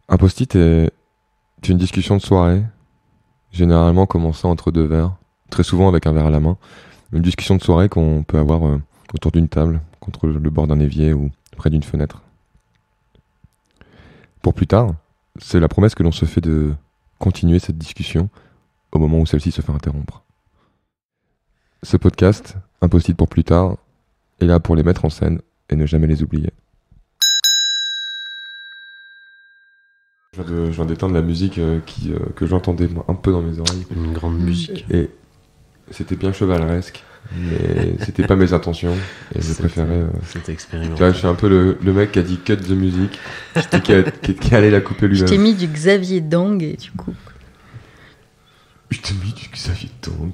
Un post-it est une discussion de soirée, généralement commençant entre deux verres, très souvent avec un verre à la main. Une discussion de soirée qu'on peut avoir autour d'une table, contre le bord d'un évier ou près d'une fenêtre. Pour plus tard, c'est la promesse que l'on se fait de continuer cette discussion au moment où celle-ci se fait interrompre. Ce podcast, un post-it pour plus tard, est là pour les mettre en scène et ne jamais les oublier. Je viens d'éteindre la musique que j'entendais un peu dans mes oreilles. Une grande musique. Et c'était bien chevaleresque, mais c'était pas mes intentions. Et je préférais. C'était Tu expérimental. vois, je suis un peu le mec qui a dit cut the music, qui allait la couper Je lui-même. t'ai mis du Xavier Dang et tu coupes. Je t'ai mis du Xavier Dang.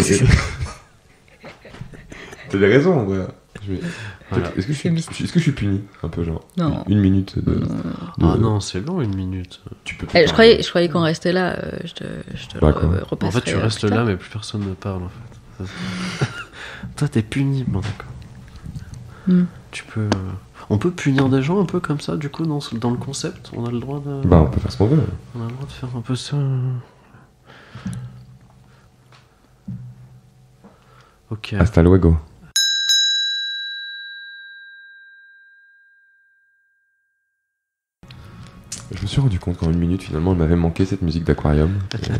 T'as des raisons, ouais. Voilà. Est-ce que je suis puni un peu, genre Non. une minute de. Ah non, c'est long, une minute. Tu peux. Je croyais qu'on restait là. Je te D'accord. repasserai. En fait, tu restes plus là, tard. mais plus personne ne parle, en fait. Toi, t'es puni. Bon, d'accord. Tu peux... On peut punir des gens un peu comme ça, du coup, dans le concept. On a le droit de... Bah, on peut faire ce qu'on veut. On a le droit de faire un peu ça. Ok. Hasta luego. Je me suis rendu compte qu'en une minute, finalement, il m'avait manqué cette musique d'aquarium.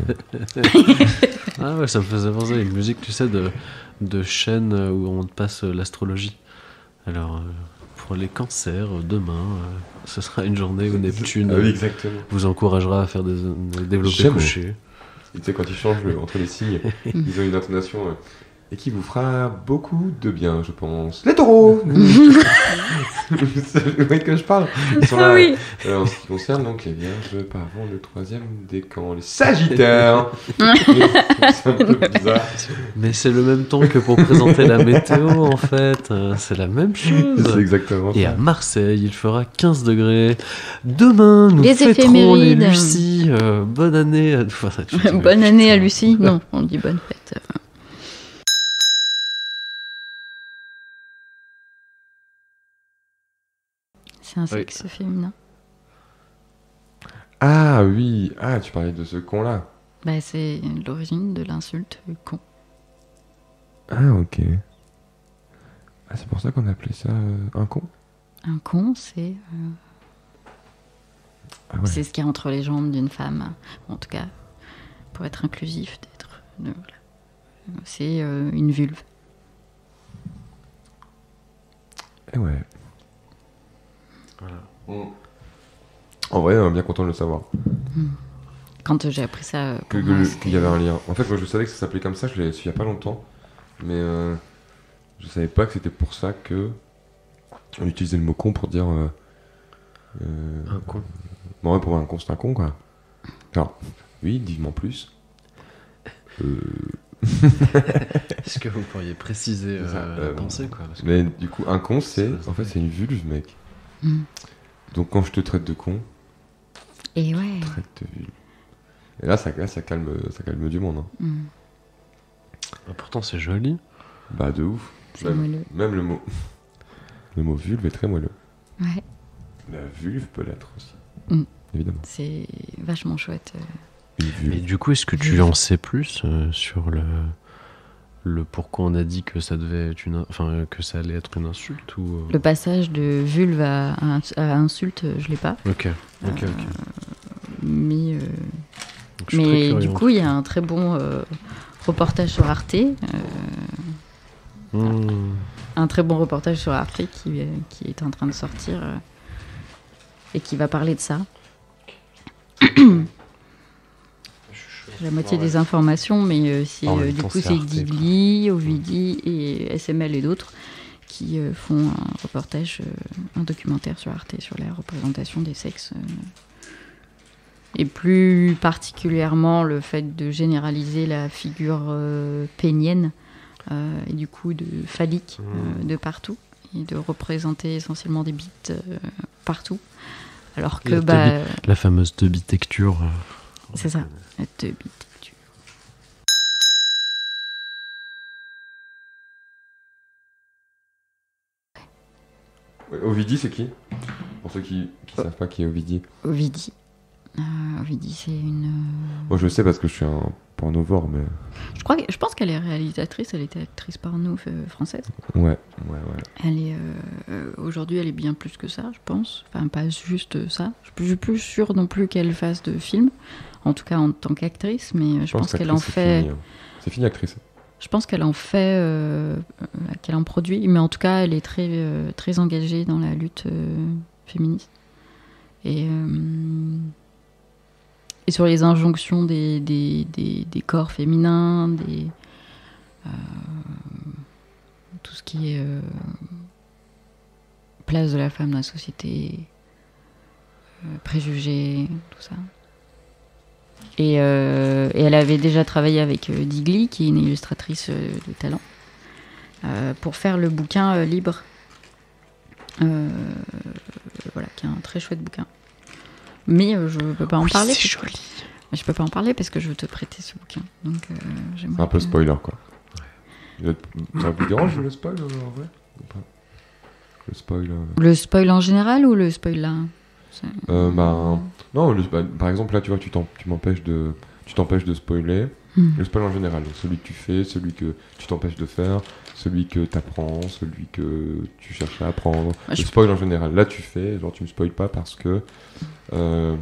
Ah ouais, ça me faisait penser à une musique, tu sais, de chaîne où on passe l'astrologie. Alors, pour les cancers, demain, ce sera une journée où Neptune Ah oui, exactement. vous encouragera à faire des développés J'aime. couchés. Tu sais, quand ils changent entre les signes, ils ont une intonation et qui vous fera beaucoup de bien, je pense. Les taureaux. C'est le mec que je parle. Ils sont là. Ah oui. En ce qui concerne donc les vierges, pas avant le 3e décan. Les sagittaires. C'est un peu bizarre. Mais c'est le même temps que pour présenter la météo, en fait. C'est la même chose. C'est exactement Et ça. à Marseille, il fera 15 degrés. Demain, nous Les fêterons les éphémérides. Lucie. Bonne année. Enfin, tu dis, Bonne année à putain. Lucie. Non, on dit bonne fête. C'est un sexe féminin. Ah oui, ah tu parlais de ce con-là. Bah, c'est l'origine de l'insulte con. Ah ok. Ah c'est pour ça qu'on appelait ça un con. Un con, c'est Ah ouais. c'est ce qu'il y a entre les jambes d'une femme. En tout cas, pour être inclusif, voilà. C'est une vulve. Eh ouais. Voilà. En vrai, bien content de le savoir. Quand j'ai appris ça, pour Que- moi, que- c'était- Qu'il y avait un lien. En fait, moi je savais que ça s'appelait comme ça, je l'ai su il y a pas longtemps. Mais je savais pas que c'était pour ça que on utilisait le mot con pour dire. Un con. Bon, ouais, pour moi, un con, c'est un con quoi. Alors, oui, dis-moi plus. Est-ce que vous pourriez préciser C'est ça, la pensée, quoi parce que- Mais du coup, un con, c'est. Ça, En fait, c'est une vulve, mec. Mm. Donc quand je te traite de con, Et ouais. traite de vulve. Et là, ça calme du monde. Hein. Mm. Ah, pourtant, c'est joli. Bah, de ouf. C'est moelleux. Même le mot. Le mot vulve est très moelleux. Ouais, La vulve peut l'être aussi. Mm. Évidemment. c'est vachement chouette. Une Et vulve. du coup, est-ce que tu en sais plus sur le pourquoi on a dit que ça devait être que ça allait être une insulte ou Le passage de vulve à insulte, je l'ai pas. Ok. Mais, Donc, je suis très mais curieux, du en coup, il y a un très bon reportage sur Arte. Un très bon reportage sur Arte qui est en train de sortir et qui va parler de ça. La moitié des informations, mais En même du temps, coup, c'est c'est Arte, Digli, Ovidi et SML et d'autres qui font un reportage, un documentaire sur Arte sur la représentation des sexes. Et plus particulièrement le fait de généraliser la figure pénienne et du coup de phallique de partout et de représenter essentiellement des bites partout. Alors que La fameuse debitecture. c'est ça, la debitecture. Ouais, Ovidie, c'est qui? Pour ceux qui savent pas qui est Ovidie. Ovidi, Ovidie, c'est une... Moi, je sais parce que je suis un pornovore, mais... Je pense qu'elle est réalisatrice, elle était actrice porno française. Ouais. Elle est... aujourd'hui, elle est bien plus que ça, je pense. Enfin, pas juste ça. Je suis plus sûre non plus qu'elle fasse de films, en tout cas en tant qu'actrice, mais je pense qu'elle en fait... C'est fini, actrice. Je pense qu'elle en fait, qu'elle en produit, mais en tout cas, elle est très, très engagée dans la lutte féministe. Et sur les injonctions des corps féminins, tout ce qui est place de la femme dans la société, préjugés, tout ça. Et elle avait déjà travaillé avec Digli, qui est une illustratrice de talent, pour faire le bouquin Libre. Voilà, qui est un très chouette bouquin. Mais je ne peux pas en parler. C'est joli. Mais je peux pas en parler parce que je veux te prêter ce bouquin. Donc, c'est un peu spoiler, quoi. Ça vous dérange le spoil, en vrai ou pas? Le spoil... Le spoil en général ou le spoil là? Non, par exemple, là, tu vois, tu t'empêches de spoiler. Le spoil en général, donc celui que tu fais, celui que tu t'empêches de faire, celui que tu apprends, celui que tu cherches à apprendre. Le spoil en général. Là, tu fais, genre, tu me spoiles pas parce que tu vas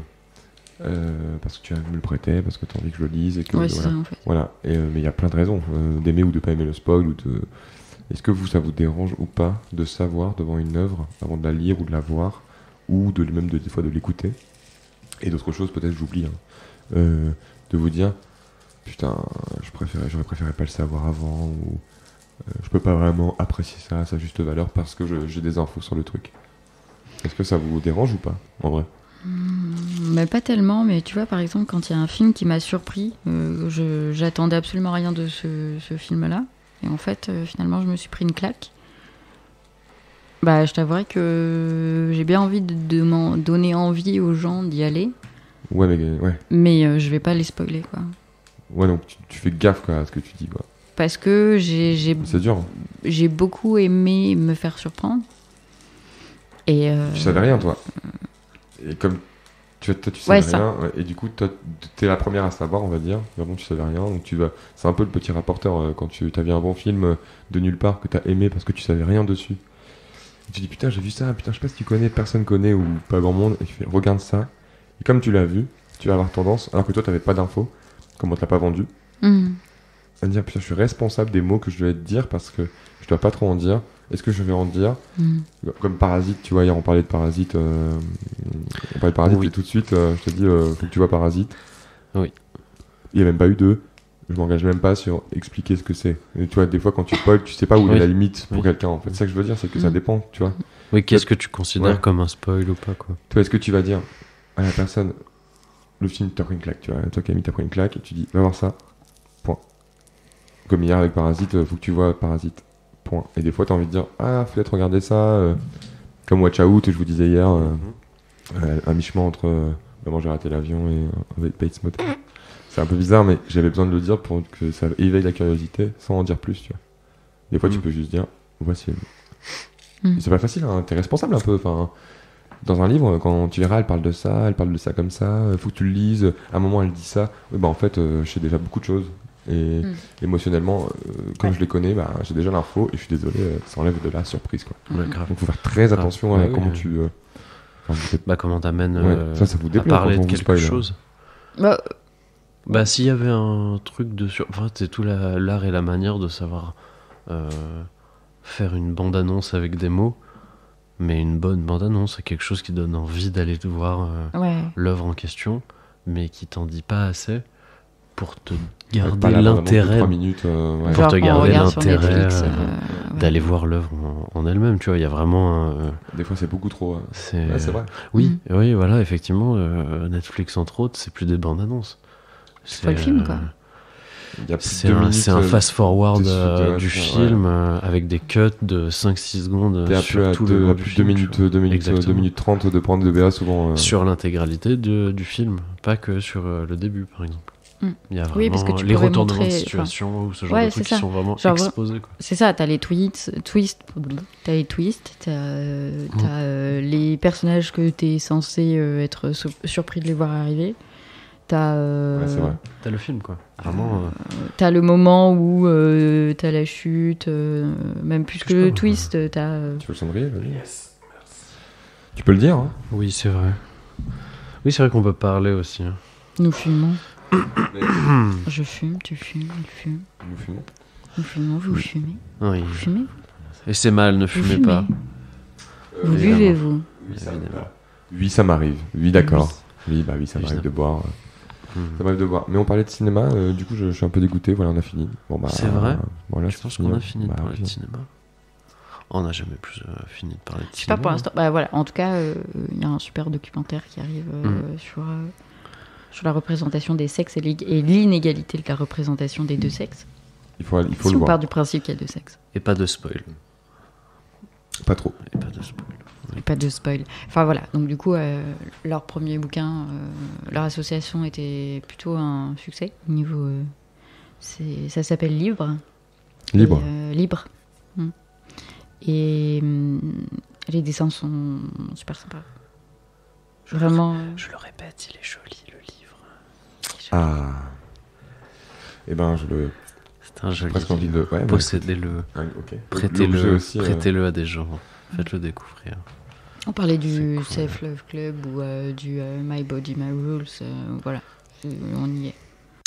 me le prêter, parce que tu as envie que je le lise. Et que, ouais, voilà. c'est ça, en fait. Voilà. Mais il y a plein de raisons d'aimer ou de pas aimer le spoil. Est-ce que ça vous dérange ou pas de savoir devant une œuvre, avant de la lire ou de la voir, ou des fois de l'écouter, et d'autres choses, peut-être j'oublie, de vous dire putain, j'aurais préféré pas le savoir avant, ou je peux pas vraiment apprécier ça à sa juste valeur parce que j'ai des infos sur le truc. Est-ce que ça vous dérange ou pas, en vrai? Mais pas tellement, mais tu vois, par exemple, quand il y a un film qui m'a surpris, j'attendais absolument rien de ce film-là, et en fait, finalement, je me suis pris une claque. Bah, je t'avouerais que j'ai bien envie de m'en donner envie aux gens d'y aller. Ouais. Mais je vais pas les spoiler, quoi. Ouais, donc tu fais gaffe, quoi, à ce que tu dis, quoi. Parce que C'est dur. Hein. J'ai beaucoup aimé me faire surprendre. Et tu savais rien, toi. Et comme tu savais rien, ouais, et du coup, toi, t'es la première à savoir, on va dire. Mais bon, tu savais rien, donc c'est un peu le petit rapporteur quand t'as vu un bon film de nulle part que t'as aimé parce que tu savais rien dessus. Et tu dis putain, j'ai vu ça, putain, je sais pas si tu connais, personne connaît ou pas grand monde, et tu fais regarde ça. Et comme tu l'as vu, tu vas avoir tendance, alors que toi t'avais pas d'infos, comme on te l'a pas vendu, à dire putain, je suis responsable des mots que je vais te dire parce que je dois pas trop en dire. Est-ce que je vais en dire Comme Parasite, tu vois, hier on parlait de Parasite. On parlait de Parasite oui. Et tout de suite, je te dis, faut que tu vois Parasite. Oui. Il n'y a même pas eu je m'engage même pas sur expliquer ce que c'est. Et tu vois, des fois quand tu spoil, tu sais pas où est la limite pour quelqu'un en fait. C'est ça que je veux dire, c'est que ça dépend, tu vois. Oui, qu'est-ce que tu considères comme un spoil ou pas, quoi. Toi, est-ce que tu vas dire à la personne, le film t'as pris une claque, tu vois, toi Camille t'as pris une claque, et tu dis, va voir ça, point. Comme hier avec Parasite, faut que tu vois Parasite, point. Et des fois t'as envie de dire, ah, faut peut-être regarder ça, comme Watch Out, je vous disais hier, un mi-chemin entre Maman j'ai raté l'avion et avec Bates Motel. C'est un peu bizarre, mais j'avais besoin de le dire pour que ça éveille la curiosité sans en dire plus, tu vois. Des fois, tu peux juste dire, voici. C'est pas facile, hein, t'es responsable un peu. Enfin, dans un livre, quand tu verras, elle parle de ça comme ça, faut que tu le lises. À un moment, elle dit ça. Oui, bah en fait, je sais déjà beaucoup de choses. Et émotionnellement, comme je les connais, bah, j'ai déjà l'info et je suis désolé, ça enlève de la surprise, quoi. Ouais, grave. Donc, faut faire très attention à comment tu. Comment t'amènes ça vous à parler de quand on vous quelque spoil, chose. Bah, s'il y avait un truc de enfin, c'est tout l'art et la manière de savoir faire une bande-annonce avec des mots, mais une bonne bande-annonce, c'est quelque chose qui donne envie d'aller voir l'œuvre en question, mais qui t'en dit pas assez pour te garder l'intérêt, pour te garder l'intérêt d'aller voir l'œuvre en elle-même. Tu vois, il y a vraiment des fois c'est beaucoup trop. C'est vrai. Oui, voilà, effectivement, Netflix entre autres, c'est plus des bandes annonces. C'est pas le film, quoi. C'est un fast-forward du film avec des cuts de 5-6 secondes sur tout le 2 minutes 30 de prendre de BA souvent. Sur l'intégralité du film, pas que sur le début, par exemple. Il y a vraiment Oui, parce que tu les pourrais retournements de montrer- situation ou ce genre ouais, de c'est trucs qui ça. sont vraiment Genre, exposés. Quoi. C'est ça, t'as les t'as les twists, les personnages que t'es censé être surpris de les voir arriver. T'as Ouais, c'est vrai. T'as le film, quoi. Vraiment. t'as le moment où t'as la chute, même plus que Je le peux, twist, t'as... Tu veux le cendrier? Vas-y. Tu peux le dire, hein. Oui, c'est vrai. Oui, c'est vrai qu'on peut parler aussi. Hein. Nous fumons. Je fume, tu fumes, il fume. Nous fumons. Nous fumons, vous fumez. Oui. Vous fumez, Et c'est mal, ne vous fumez fumez. pas. Vous évidemment. buvez-vous. Oui, ça m'arrive. Oui, d'accord. Oui, bah oui, ça m'arrive de boire. Ça m'arrive de boire. Mais on parlait de cinéma, du coup, je suis un peu dégoûté. Voilà, on a fini. Bon, bah, C'est vrai voilà, Je pense qu'on a fini de Bah, parler oui. de cinéma. On n'a jamais plus fini de parler de Je sais pas cinéma. pour l'instant. Bah voilà, en tout cas, il y a un super documentaire qui arrive sur la représentation des sexes et l'inégalité de la représentation des deux sexes. Il faut Si le on voir. part du principe qu'il y a deux sexes. Et pas de spoil. Pas trop. Et pas de spoil. Et pas de spoil. Enfin voilà, donc du coup, leur premier bouquin, leur association était plutôt un succès. Au niveau, ça s'appelle Libre. Libre. Et, Libre. Et les dessins sont super sympas. Vraiment. Je le répète, il est joli le livre. Ah. Eh ben, je le. C'est un joli Presque envie livre. de. Ouais, Possédez-le. bah, ok. L'objet Prêtez-le aussi. prêtez-le à des gens. Faites-le découvrir. On parlait du C'est cool. Self-Love Club ou du My Body, My Rules. Voilà, on y est.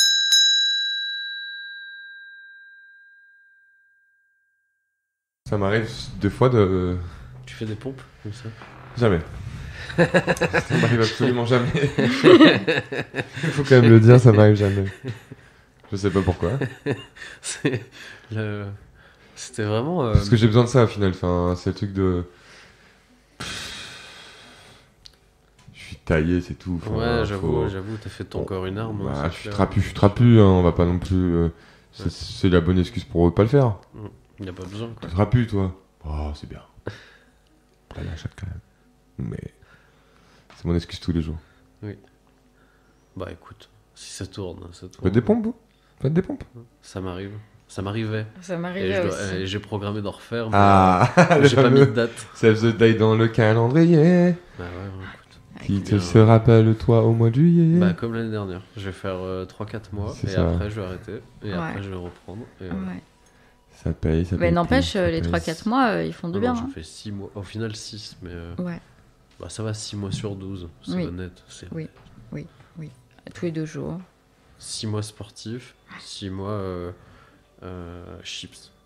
Ça m'arrive des fois de. Tu fais des pompes comme ça? Jamais. Ça m'arrive absolument jamais. Il faut quand même le dire, ça m'arrive jamais. Je sais pas pourquoi. C'était vraiment. Parce que j'ai besoin de ça au final. Enfin, c'est le truc de. Je suis taillé, c'est tout. Enfin, Ouais, j'avoue, faut- t'as fait de ton corps une arme. Bah, hein, je c'est suis clair. trapu, hein, on va pas non plus. C'est la bonne excuse pour pas le faire. Il n'y a pas besoin, quoi. Tu trapu, toi. Oh, c'est bien. Pas la chatte quand même. Mais. C'est mon excuse tous les jours. Bah écoute, si ça tourne, ça tourne. Faites des pompes, vous? Faites des pompes? Ça m'arrive. Ça m'arrivait. Ça Et m'arrivait aussi. et j'ai programmé d'en refaire, mais Ah, le j'ai pas mis de fameux date. Save the Day dans le calendrier. Bah ouais, écoute. Qui te bien. se rappelle, toi, au mois de juillet. Bah comme l'année dernière. Je vais faire 3-4 mois, C'est et ça. après je vais arrêter, et Ouais. après je vais reprendre. Et voilà. Ouais. Ça paye, ça paye. Mais n'empêche, ça les paye. 3-4 mois, ils font du Non, bien. non, hein. je fais 6 mois. Au final 6, mais Ouais, bah, ça va 6 mois sur 12. C'est Oui. honnête. C'est Oui. Tous les 2 jours. 6 mois sportifs, 6 mois chips.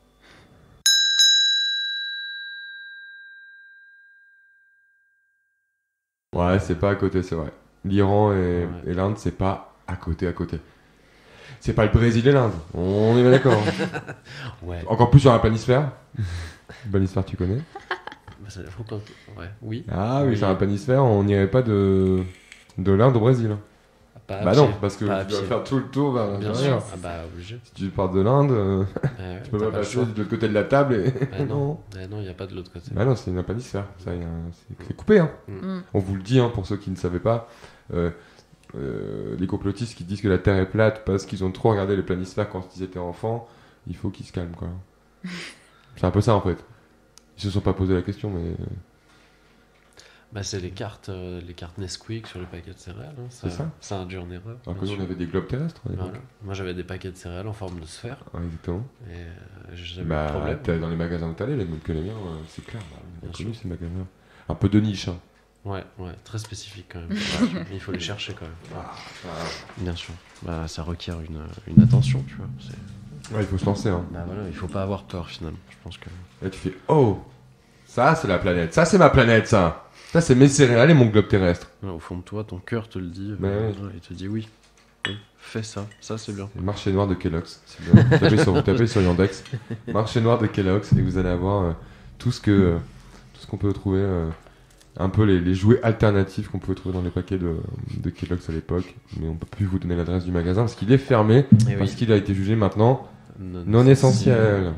Ouais, c'est pas à côté, c'est vrai. L'Iran et, Ouais. et l'Inde, c'est pas à côté. C'est pas le Brésil et l'Inde. On est bien d'accord. Ouais. Encore plus sur la planisphère. Planisphère, tu connais? Bah, ça faut quand- Ouais. Oui. Ah oui, Oui. sur la planisphère, on n'irait pas de l'Inde au Brésil. Pas à Bah pied. non, parce que Pas à tu dois pied. faire tout le tour vers Bien l'intérieur. sûr. Ah bah obligé. Si tu pars de l'Inde, Ouais, tu peux t'as pas pas le passer choix. de l'autre côté de la table et. Ah non, il n'y a pas de l'autre côté. Bah non, c'est une planisphère. Ça, c'est coupé, hein. Mm. On vous le dit, hein, pour ceux qui ne savaient pas. Les complotistes qui disent que la Terre est plate parce qu'ils ont trop regardé les planisphères quand ils étaient enfants, il faut qu'ils se calment, quoi. C'est un peu ça, en fait. Ils se sont pas posé la question, mais. Bah, c'est les cartes Nesquik sur les paquets de céréales. Hein. C'est ça. Ça induit en erreur. Alors que bien nous, on sûr. avait des globes terrestres. à l'époque. Voilà. Moi, j'avais des paquets de céréales en forme de sphère. Ouais, exactement. Et j'ai jamais eu de Bah, problème. dans les magasins où t'allais, les mêmes que les miens, c'est clair. Bah, on a Bien connu sûr. ces magasins. Un peu de niche, hein. Ouais, très spécifique quand même. Ouais, il faut les chercher quand même. Bien sûr. Bah, ça requiert une attention, tu vois. Ouais, il faut se lancer, hein. Bah voilà, il faut pas avoir peur finalement. Je pense que. Là, tu fais oh, ça c'est la planète, ça c'est ma planète, ça. Ça c'est mes céréales et mon globe terrestre. Ouais, au fond de toi, ton cœur te le dit. Mais ouais. Il te dit oui. Oui, fais ça. Ça, c'est bien. Le marché noir de Kellogg's. C'est bien. Vous tapez sur Yandex, marché noir de Kellogg's et vous allez avoir tout ce qu'on peut trouver, un peu les jouets alternatifs qu'on pouvait trouver dans les paquets de Kellogg's à l'époque. Mais on peut plus vous donner l'adresse du magasin parce qu'il est fermé, Et parce oui. qu'il a été jugé maintenant non essentiel.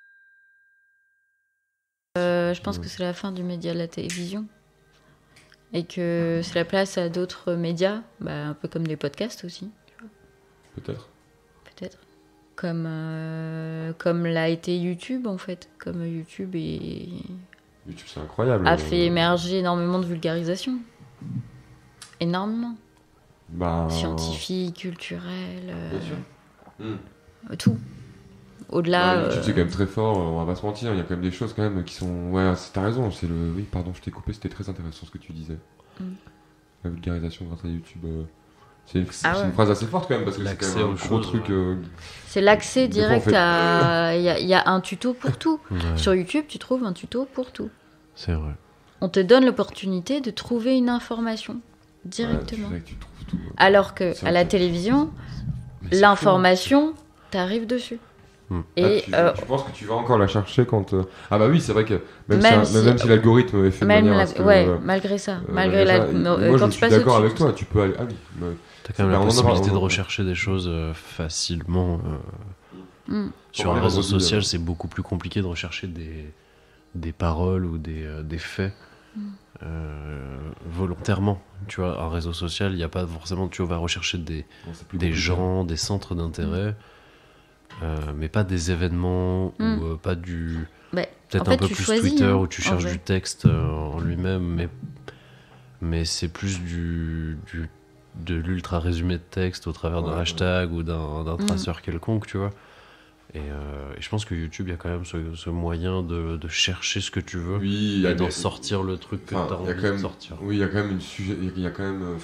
Je pense que c'est la fin du média de la télévision. et que c'est la place à d'autres médias, un peu comme des podcasts aussi. Peut-être. Comme l'a été YouTube en fait. Comme YouTube YouTube, c'est incroyable. a fait émerger énormément de vulgarisation. Énormément. Scientifique, culturel. Bien sûr. Tout. Au-delà. YouTube, c'est quand même très fort, on va pas se mentir. Il y a quand même des choses quand même qui sont. Ouais, t'as raison. Oui, pardon, je t'ai coupé. C'était très intéressant ce que tu disais. La vulgarisation grâce à YouTube. C'est une phrase assez forte quand même parce que c'est quand même un gros truc. C'est l'accès direct à. Il y a un tuto pour tout. Ouais. Sur YouTube, tu trouves un tuto pour tout. C'est vrai. On te donne l'opportunité de trouver une information directement. Ouais, tu trouves tout. Alors que à la télévision, l'information t'arrive dessus. Et tu penses que tu vas encore la chercher quand ah bah oui, c'est vrai que même si l'algorithme est fait de manière à ce que, malgré ça, moi quand je suis d'accord avec toi, tu peux aller t'as quand même la possibilité de rechercher des choses facilement sur un réseau social. C'est beaucoup plus compliqué de rechercher des paroles ou des faits volontairement. Tu vois, un réseau social, il n'y a pas forcément, tu vas rechercher des gens, des centres d'intérêt. Mais pas des événements ou pas du peut-être un peu plus choisis, Twitter où tu cherches du texte en lui-même, mais c'est plus de l'ultra résumé de texte au travers d'un hashtag ou d'un traceur quelconque, tu vois. Et je pense que YouTube, il y a quand même ce moyen de chercher ce que tu veux et d'en sortir le truc que tu as envie de sortir. Oui, il y a quand même il y a quand même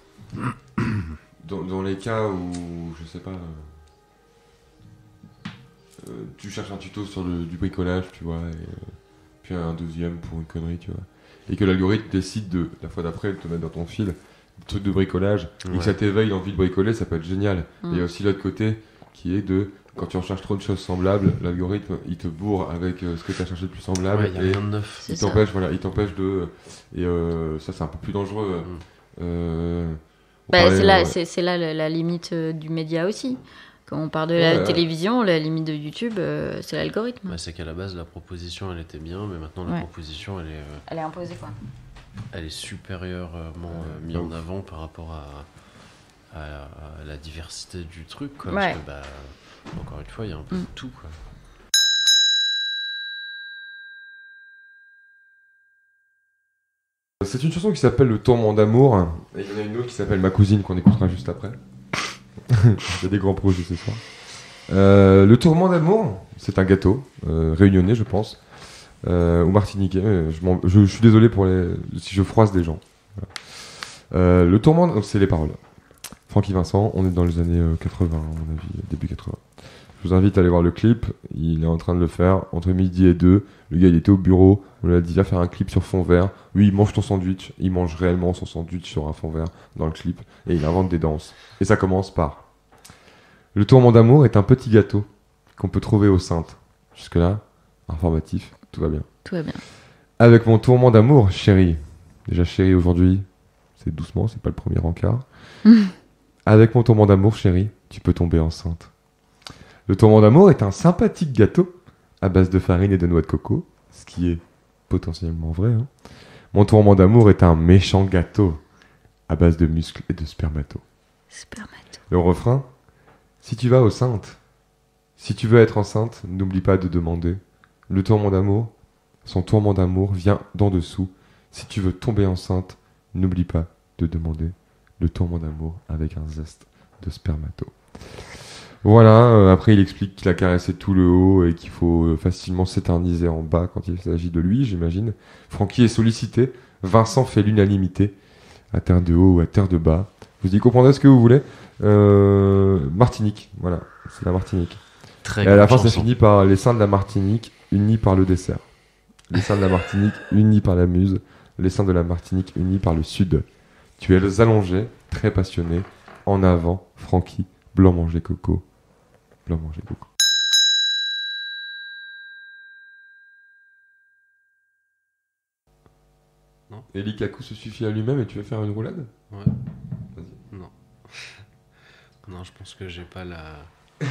dans les cas où je sais pas, tu cherches un tuto sur du bricolage, tu vois, et puis un deuxième pour une connerie, tu vois, et que l'algorithme décide la fois d'après de te mettre dans ton fil des trucs de bricolage et que ça t'éveille l'envie de bricoler, ça peut être génial. Et il y a aussi l'autre côté qui est quand tu recherches trop de choses semblables, l'algorithme il te bourre avec ce que tu as cherché de plus semblable et rien de neuf. Il t'empêche de et ça c'est un peu plus dangereux. C'est là la limite du média aussi. Quand on parle de la télévision, la limite de YouTube, c'est l'algorithme. C'est qu'à la base, la proposition, elle était bien, mais maintenant, la proposition, elle est imposée, quoi. Elle est supérieurement mise en avant par rapport à la diversité du truc, quoi. Parce que, encore une fois, il y a un peu de tout, quoi. C'est une chanson qui s'appelle Le Tourment d'amour, et il y en a une autre qui s'appelle Ma cousine, qu'on écoutera juste après. Il y a des grands projets ce soir. Le Tourment d'amour, c'est un gâteau réunionnais, je pense, ou martiniquais. Je suis désolé si je froisse des gens. Voilà. Le Tourment, c'est les paroles. Francky Vincent, on est dans les années 80, à mon avis, début 80. Je vous invite à aller voir le clip. Il est en train de le faire entre midi et 2. Le gars, il était au bureau. On lui a dit, viens faire un clip sur fond vert. Oui, il mange ton sandwich. Il mange réellement son sandwich sur un fond vert dans le clip. Et il invente des danses. Et ça commence par: Le Tourment d'amour est un petit gâteau qu'on peut trouver aux Saintes. Jusque-là, informatif, tout va bien. Tout va bien. Avec mon tourment d'amour, chérie. Déjà, chérie, aujourd'hui, c'est doucement, c'est pas le premier encart. Avec mon tourment d'amour, chérie, tu peux tomber enceinte. Le Tourment d'amour est un sympathique gâteau à base de farine et de noix de coco, ce qui est potentiellement vrai. Hein. Mon tourment d'amour est un méchant gâteau à base de muscles et de spermato. Le refrain: Si tu vas aux Saintes, si tu veux être enceinte, n'oublie pas de demander. Le tourment d'amour, son tourment d'amour vient d'en dessous. Si tu veux tomber enceinte, n'oublie pas de demander. Le tourment d'amour avec un zeste de spermato. Voilà, après il explique qu'il a caressé tout le haut et qu'il faut facilement s'éterniser en bas quand il s'agit de lui, j'imagine. Francky est sollicité, Vincent fait l'unanimité, à terre de haut ou à terre de bas. Vous y comprendrez ce que vous voulez. Martinique, voilà, c'est la Martinique. Très et à la fin, ça finit par les seins de la Martinique unis par le dessert. Les seins de la Martinique unis par la muse, les seins de la Martinique unis par le sud. Tu es les allongés, très passionné. En avant, Francky, blanc manger coco. Blanc manger coco. Non. Et Likaku se suffit à lui-même et tu veux faire une roulade? Ouais. Vas-y. Non. Non, je pense que j'ai pas la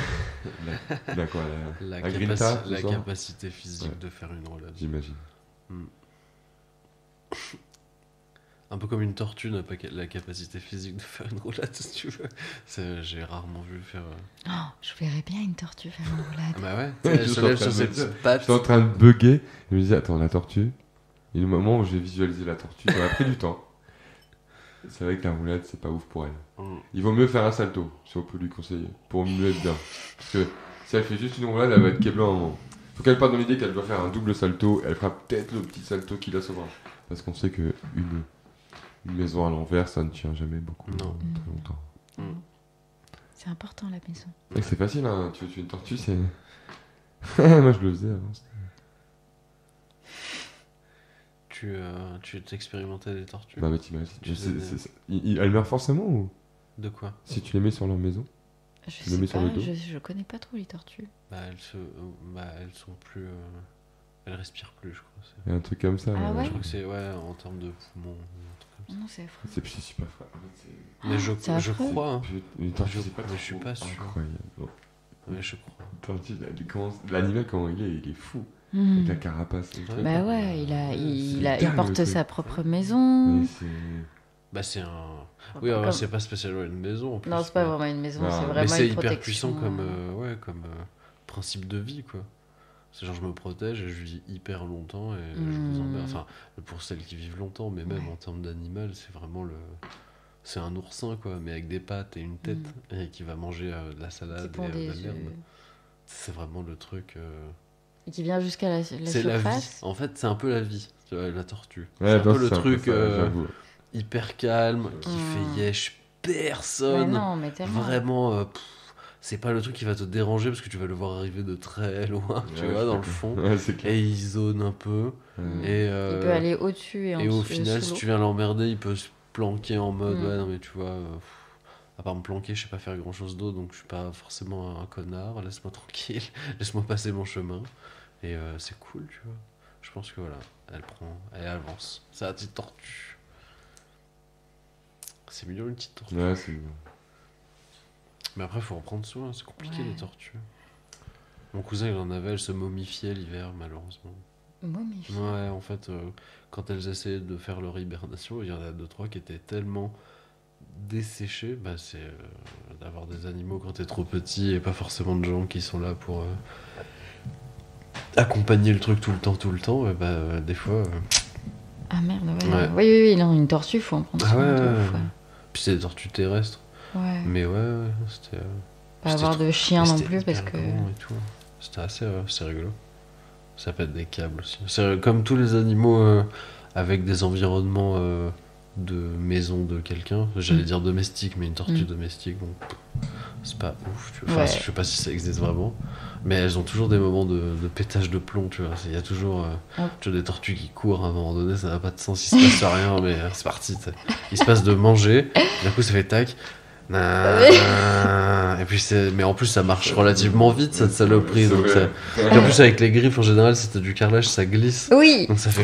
capacité physique de faire une roulade. J'imagine. Un peu comme une tortue n'a pas la capacité physique de faire une roulade, si tu veux. J'ai rarement vu faire. Je verrais bien une tortue faire une roulade. Bah ouais, Ouais, elle je se suis en lève train sur de ses me dire. petites pattes. J'étais en train de bugger. Je me disais, attends, la tortue. Et le moment où j'ai visualisé la tortue, ça m'a pris du temps. C'est vrai que la roulade, c'est pas ouf pour elle. Il vaut mieux faire un salto, si on peut lui conseiller, pour mieux être bien. Parce que si elle fait juste une roulade, elle va être câblée à un moment. Faut qu'elle parte dans l'idée qu'elle doit faire un double salto. Elle fera peut-être le petit salto qui la sauvera. Parce qu'on sait que une maison à l'envers, ça ne tient jamais beaucoup. Non. Très longtemps. C'est important la maison. Et c'est facile, hein. Tu veux tuer une tortue, c'est. Moi, je le faisais avant. Tu t'expérimentais des tortues. Bah, mais t'imagines. Tu sais, Elles meurent forcément ou De quoi? si tu les mets sur leur maison? Je Tu le mets sais sur pas, le dos je connais pas trop les tortues. Elles sont plus. Elles respirent plus, je crois. Il y a un truc comme ça. Ah ouais Je crois que c'est en termes de poumons, un truc comme ça. Non, c'est affreux. C'est super frais. Mais je c'est affreux. crois. Hein. Une tortue, c'est pas mais je suis trop pas sûr. incroyable. Bon. Ouais, je crois. Tortue, l'animal, comment il est fou. Hmm. Avec la carapace. Ouais. Bah ouais, il dingue, porte le sa truc. propre maison. Mais c'est. Bah, c'est un. Enfin, Oui, alors, comme- c'est pas spécialement une maison. En plus, Non, c'est pas mais- vraiment une maison, Non, c'est mais vraiment Mais c'est une hyper protection. puissant comme principe de vie, quoi. C'est genre, je me protège et je vis hyper longtemps et je vous emmerde. Enfin, pour celles qui vivent longtemps, mais même Ouais. en termes d'animal, c'est vraiment le. C'est un oursin, quoi, mais avec des pattes et une tête et qui va manger de la Qui salade pond et de des la œufs. merde. C'est vraiment le truc. Et qui vient jusqu'à la C'est la vie. surface. En fait, c'est un peu la vie, tu vois, la tortue. Ouais, c'est un bah, peu le c'est truc ça, j'avoue. hyper calme qui fait yesh personne. Mais non, mais tellement. Vraiment, c'est pas le truc qui va te déranger parce que tu vas le voir arriver de très loin, tu Ouais, vois, je dans le sais fond. pas. Ouais, c'est clair. Et il zone un peu. Ouais. Et, Il peut aller au-dessus et en et au dessous, final, sous si l'eau. tu viens l'emmerder, il peut se planquer en mode Mm. ouais, non, mais tu vois, à part me planquer, je sais pas faire grand chose d'autre donc je suis pas forcément un connard. Laisse-moi tranquille, laisse-moi passer mon chemin. Et c'est cool, tu vois. Je pense que voilà, elle avance. C'est la petite tortue. C'est mignon une petite tortue. Ouais, c'est bon. Mais après, faut en prendre soin, c'est compliqué Ouais. les tortues. Mon cousin, il en avait, elle se momifiait l'hiver, malheureusement. Momifié. Ouais, en fait, quand elles essayaient de faire leur hibernation, il y en a 2-3 qui étaient tellement desséchés. Bah, c'est d'avoir des animaux quand t'es trop petit et pas forcément de gens qui sont là pour accompagner le truc tout le temps. Et bah, des fois. Ah merde, ouais. Ouais. Oui, non, une tortue, faut en prendre Ah soin. ouais, de ouais, ouf, ouais. Puis c'est des tortues terrestres. Ouais. Mais ouais, c'était. Pas c'était avoir trop- de chien mais non c'était plus parce hyper que. grand et tout. C'était assez rigolo. Ça peut être des câbles aussi. C'est comme tous les animaux avec des environnements de maison de quelqu'un. J'allais dire domestique, mais une tortue domestique, bon, c'est pas ouf. Tu vois. Enfin, Ouais. je sais pas si ça existe vraiment. Mais elles ont toujours des moments de pétage de plomb, tu vois. Il y a toujours tu vois, des tortues qui courent à un moment donné, ça n'a pas de sens, il se passe rien, mais c'est parti. T'sais. Il se passe de manger, d'un coup ça fait tac. Et puis mais en plus ça marche relativement vite cette saloperie. C'est Donc vrai. et en plus avec les griffes en général, si t'as du carrelage, ça glisse. Oui. Donc ça fait.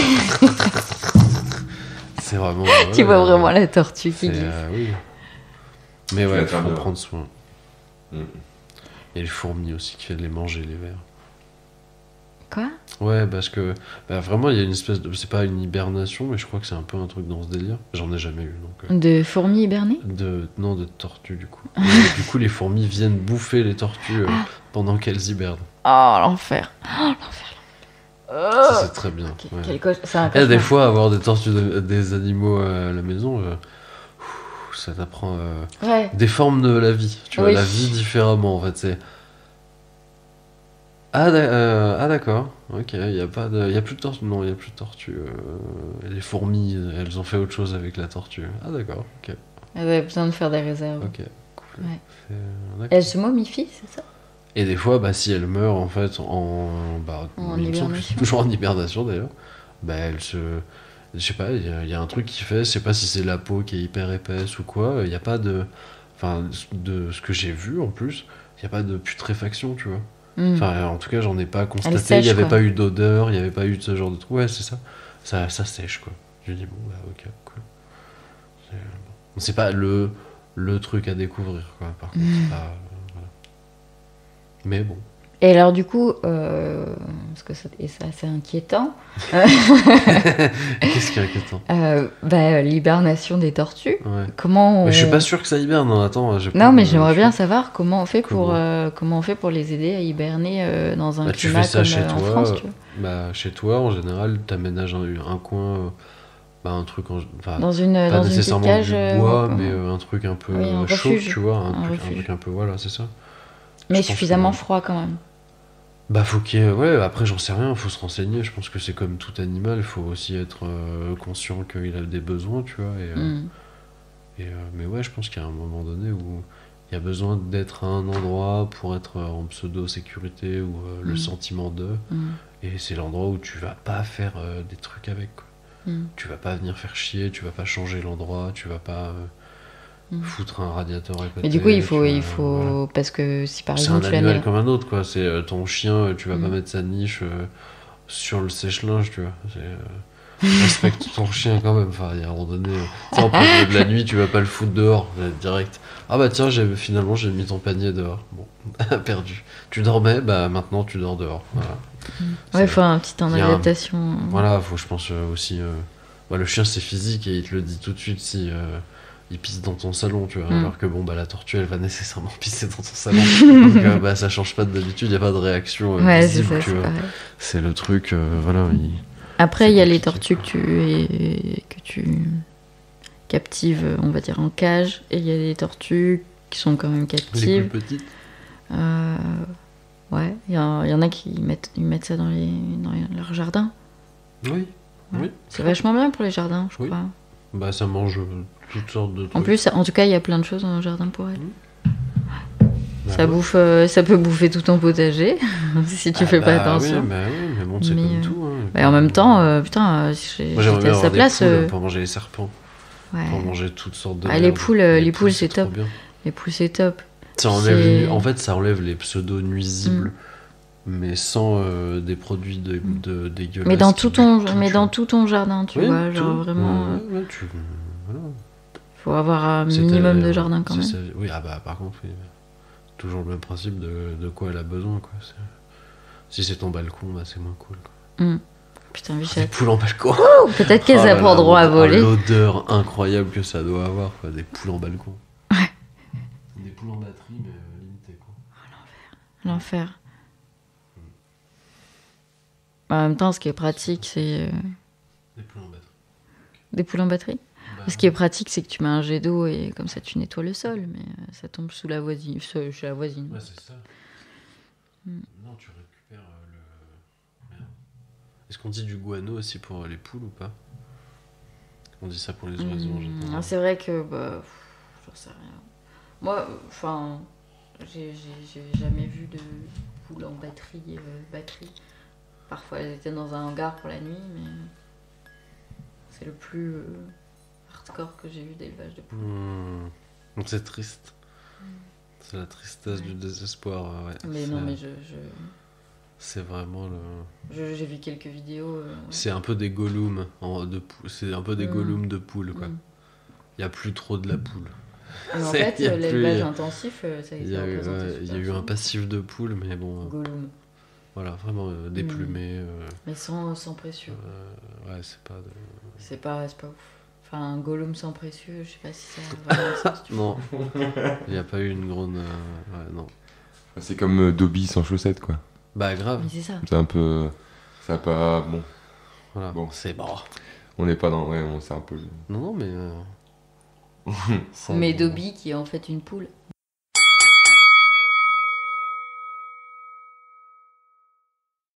C'est vraiment. Tu vois vraiment la tortue qui glisse. Oui. Mais Tu ouais, la il faut en gardes. prendre soin. Mm. Et les fourmis aussi qui fait de les manger les vers. Quoi? Ouais, parce que vraiment il y a une espèce de. C'est pas une hibernation, mais je crois que c'est un peu un truc dans ce délire. J'en ai jamais eu donc. De fourmis hibernées? Non, de tortues du coup. Et du coup, les fourmis viennent bouffer les tortues pendant qu'elles hibernent. Oh, l'enfer. Oh, l'enfer. Ça, c'est très bien. Ok, Ouais. c'est un Et des cauchemar. fois, avoir des tortues, des animaux à la maison, ça t'apprend Ouais. des formes de la vie. Tu vois, Oui. la vie différemment, en fait. C'est... Ah, d'accord. Ok, il y a plus de tortues. Non, il y a plus de tortues. Les fourmis, elles ont fait autre chose avec la tortue. Ah, d'accord. Ok. Elle avait besoin de faire des réserves. Ok. Cool. Ouais. D'accord. Elle se momifie, c'est ça? Et des fois, si elle meurt en fait En il me semble que c'est hibernation. toujours en hibernation d'ailleurs, elle se, je sais pas, il y a un truc qui fait, je sais pas si c'est la peau qui est hyper épaisse ou quoi, il y a pas de, enfin de ce que j'ai vu en plus, il y a pas de putréfaction, tu vois. Mm. Enfin, en tout cas, j'en ai pas constaté, sèche, il y avait quoi. pas eu d'odeur, il y avait pas eu de ce genre de truc. Ouais, c'est ça. Ça sèche quoi. Je dis bon, bah ok, cool. C'est pas le truc à découvrir quoi. Par contre, c'est pas. Voilà. Mais bon. Et alors du coup, parce que c'est assez inquiétant. Qu'est-ce qui est inquiétant? L'hibernation des tortues. Ouais. Comment Mais je suis pas sûr que ça hiberne. Non, attends. Non, mais j'aimerais bien savoir comment on fait pour les aider à hiberner dans un tu climat fais ça comme chez en toi, France. Tu vois. Bah, chez toi, en général, t'aménages un coin, un truc, Dans pas une nécessairement petite cage, du bois, comme- mais un truc un peu un chaud, refuge. tu vois, Un un refuge. truc un peu, voilà, c'est ça. Mais Je pense suffisamment que- froid quand même. Bah, faut qu'il y ait... Ouais, après, j'en sais rien, faut se renseigner. Je pense que c'est comme tout animal, il faut aussi être conscient qu'il a des besoins, tu vois. Mais ouais, je pense qu'il y a un moment donné où il y a besoin d'être à un endroit pour être en pseudo-sécurité ou le sentiment de. Et c'est l'endroit où tu vas pas faire des trucs avec, quoi. Tu vas pas venir faire chier, tu vas pas changer l'endroit, tu vas pas foutre un radiateur à côté. Mais du coup, il faut voilà. parce que si par C'est exemple un tu animal l'amènes. comme un autre, quoi. C'est ton chien, tu vas pas mettre sa niche sur le sèche-linge, tu vois. Respecte ton chien quand même. Enfin, il y a un moment donné, tu sais, en plein milieu de la nuit, tu vas pas le foutre dehors, direct. Ah bah tiens, finalement j'ai mis ton panier dehors. Bon, perdu. Tu dormais, bah maintenant tu dors dehors. Voilà. Ouais, il faut un petit temps il y a d'adaptation. Voilà, faut, je pense aussi. Le chien c'est physique et il te le dit tout de suite si il pisse dans ton salon, tu vois. Alors que bon, bah la tortue elle va nécessairement pisser dans ton salon. Donc bah ça change pas d'habitude, y a pas de réaction Ouais, c'est visible, ça, tu c'est vois. pareil. C'est le truc, voilà. Après, c'est il y a les compliqué, tortues que tu captives, on va dire, en cage. Et il y a les tortues qui sont quand même Les captives. plus petites. Ouais, il y en a qui ils mettent ça dans leur jardin. Oui. Ouais. Oui. C'est vachement bien pour les jardins, je Oui. crois. Bah ça mange toutes sortes de trucs. En plus, en tout cas, il y a plein de choses dans le jardin pour elles. Bah, Ça ouais. ça peut bouffer tout ton potager si tu fais pas attention. Oui, mais bon, c'est Mais, comme tout. Hein. Mais en même temps, putain, Moi j'aimerais j'étais bien à avoir sa des place. poules pour manger les serpents, Ouais. pour manger toutes sortes de Ah, les merde. poules, c'est trop top. bien. Les poules, c'est top. Ça enlève, en fait, ça enlève les pseudo-nuisibles, mais sans des produits dégueulasses. Mais dans tout ton tu vois. jardin, tu Oui, vois, tout. genre vraiment. Ouais, voilà. Faut avoir un C'est minimum de jardin quand même. Oui, par contre, oui. Toujours le même principe de quoi elle a besoin, quoi. Si c'est ton balcon, bah c'est moins cool, quoi. Putain, Des Michel. poules en balcon. Peut-être qu'elles Oh là n'ont là, droit à voler. l'odeur incroyable que ça doit avoir, quoi. Des poules en balcon. Des poules en batterie, mais limitées, quoi. L'enfer. En même temps, ce qui est pratique, c'est Des poules en batterie. des poules en batterie. Bah, Ce qui est pratique, c'est que tu mets un jet d'eau et comme ça tu nettoies le sol, mais ça tombe sous la voisine, chez la voisine. ouais, c'est ça. Non, tu récupères le... Merde. Est-ce qu'on dit du guano aussi pour les poules ou pas? On dit ça pour les oiseaux en général. C'est vrai que j'en sais rien. Moi, enfin, j'ai jamais vu de poules en batterie. Parfois, elles étaient dans un hangar pour la nuit, mais c'est le plus hardcore que j'ai vu d'élevage de poules. Donc c'est triste. C'est la tristesse du désespoir, ouais. Mais non, mais C'est vraiment le... j'ai vu quelques vidéos. C'est un peu des golems de poules. C'est un peu des golems de poules, quoi. Il n'y a plus trop de la poule. Mais en fait, il y a l'élevage plus- intensif, ça a Il été y a eu, représenté. il y a eu un passif de poules, mais bon, Gollum. voilà, vraiment déplumé. Mais sans précieux. Ouais, c'est pas de... C'est pas ouf. Enfin, un Gollum sans précieux, je sais pas si ça a vraiment le sens. Non, il n'y a pas eu une grande... ouais, non. C'est comme Dobby sans chaussettes, quoi. Bah grave, Mais c'est ça. C'est un peu. Ça a pas. Bon. voilà. Bon. C'est bon. On n'est pas dans. Ouais, c'est un peu. Non, mais... Mais Dobby qui est en fait une poule.